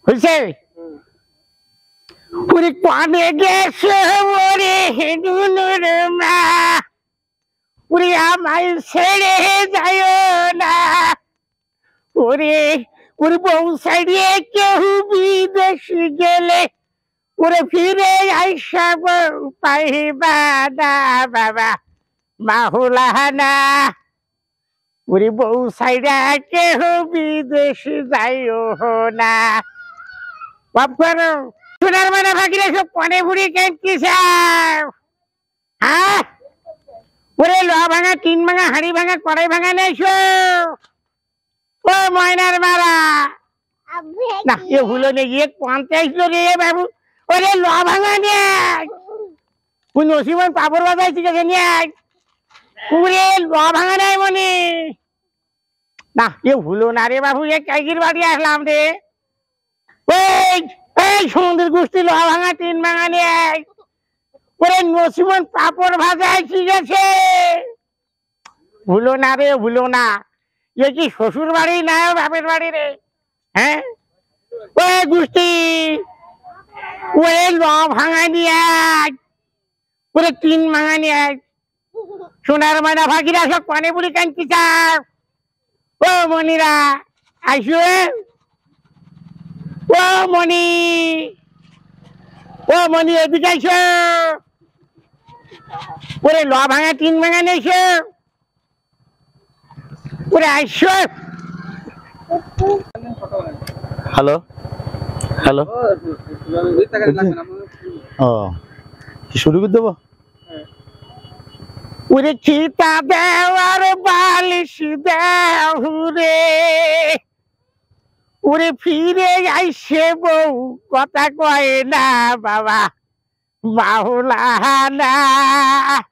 হয়েছে ওরে কানে গেছে ওরে হেডুনুর মা ওরে আমায় ছেড়ে যায় না ওরে ওরে বউ সাইডে কেউ বিদেশ গেলে ওরে ফিরে আইসা পাইবা না বাবা মাহুলানা ওরে বউ সাইডে কেউ বিদেশ যাইও না বাপ করো সোনার মানে ভাগিরে সব পনে বুড়ি কেনছিস হ্যাঁ ওরে লোহা ভাঙা টিন ভাঙা হাড়ি ভাঙা কড়াই ভাঙা নেছো ও ময়নার মারা না এ হলো নে গিয়ে পঞ্চায়েত রে বাবু ওরে লোহা ভাঙা নিয়ে কোন নসিমন পাপড় বাজাই ঠিক আছে নিয়ে ওরে লোহা ভাঙা নাই মনে না এ হলো না রে বাবু এ কাইগির বাড়ি আসলাম রে ওই এই সমুদ্র গোষ্ঠী লোহা ভাঙা টিন ভাঙা নিয়ে ওরে নসিমন পাপড় ভাজাই ঠিক আছে ভুলো না রে ভুলো না এ কি শ্বশুর বাড়ি না বাপের বাড়ি রে হ্যাঁ ওই গোষ্ঠী ওরে লোহা ভাঙা নিয়ে ওরে টিন ভাঙা নিয়ে সোনার ময়না ভাগিরা সব পানে বুড়ি কান্তি চাও ও মনিরা আইসো ও মনি এদিকে আইসো ওরে লোহা ভাঙা টিন ভাঙা নিয়েছো ওরে আইসো হ্যালো হ্যালো ও শুরু করে দেবো ওরে চিতা দেওয়ার বালিশ দেও রে ওরে ফিরে আইসে বউ কথা কয় না বাবা বাহুলানা